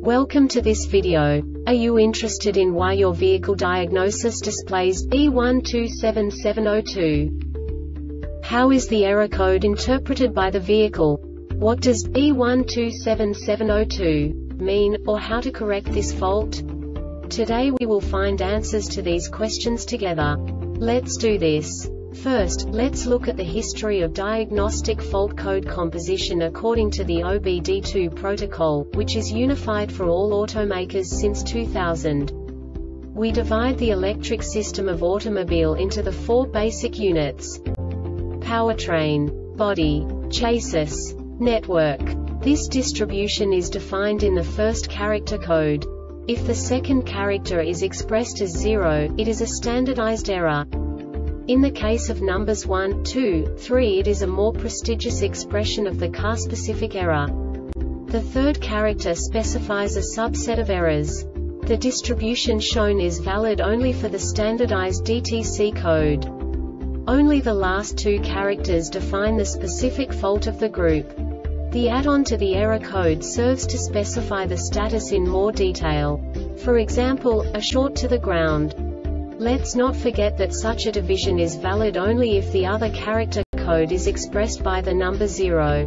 Welcome to this video. Are you interested in why your vehicle diagnosis displays E127702? How is the error code interpreted by the vehicle? What does E127702 mean, or how to correct this fault? Today we will find answers to these questions together. Let's do this. First, let's look at the history of diagnostic fault code composition according to the OBD2 protocol, which is unified for all automakers since 2000. We divide the electric system of automobile into the four basic units: powertrain, body, chassis, network. This distribution is defined in the first character code. If the second character is expressed as 0, it is a standardized error. In the case of numbers 1, 2, 3, it is a more prestigious expression of the car-specific error. The third character specifies a subset of errors. The distribution shown is valid only for the standardized DTC code. Only the last two characters define the specific fault of the group. The add-on to the error code serves to specify the status in more detail. For example, a short to the ground. Let's not forget that such a division is valid only if the other character code is expressed by the number 0.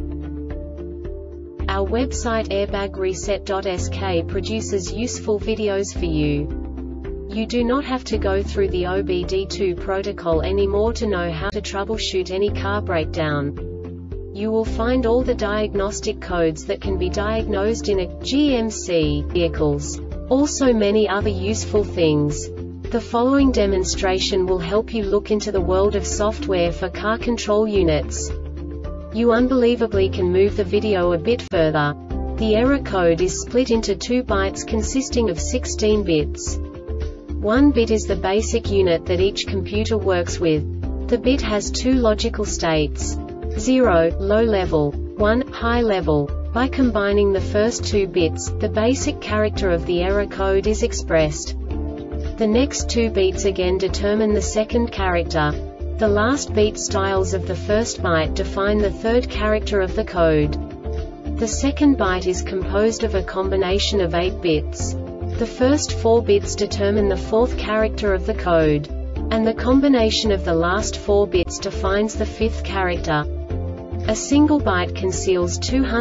Our website airbagreset.sk produces useful videos for you. You do not have to go through the OBD2 protocol anymore to know how to troubleshoot any car breakdown. You will find all the diagnostic codes that can be diagnosed in a GMC vehicles. Also many other useful things. The following demonstration will help you look into the world of software for car control units. You unbelievably can move the video a bit further. The error code is split into 2 bytes consisting of 16 bits. 1 bit is the basic unit that each computer works with. The bit has 2 logical states: 0, low level, 1, high level. By combining the first 2 bits, the basic character of the error code is expressed. The next 2 beats again determine the second character. The last beat styles of the first byte define the third character of the code. The second byte is composed of a combination of 8 bits. The first 4 bits determine the fourth character of the code. And the combination of the last 4 bits defines the fifth character. A single byte conceals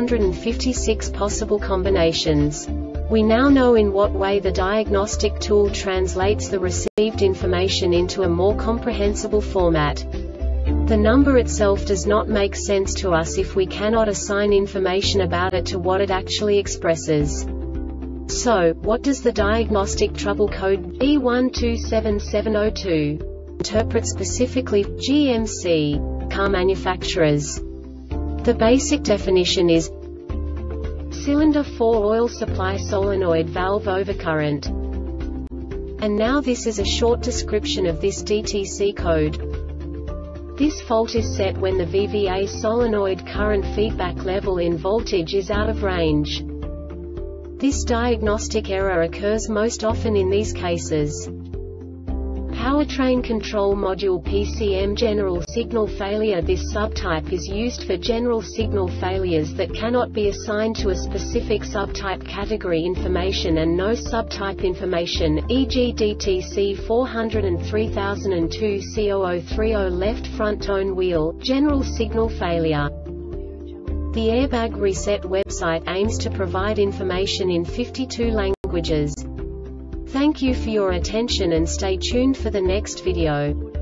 256 possible combinations. We now know in what way the diagnostic tool translates the received information into a more comprehensible format. The number itself does not make sense to us if we cannot assign information about it to what it actually expresses. So, what does the diagnostic trouble code E127702 interpret specifically for GMC car manufacturers? The basic definition is cylinder 4 oil supply solenoid valve overcurrent. And now this is a short description of this DTC code. This fault is set when the VVA solenoid current feedback level in voltage is out of range. This diagnostic error occurs most often in these cases: powertrain control module PCM general signal failure. This subtype is used for general signal failures that cannot be assigned to a specific subtype category information and no subtype information, e.g. DTC 403002 C0030 left front tone wheel, general signal failure. The Airbag Reset website aims to provide information in 52 languages. Thank you for your attention and stay tuned for the next video.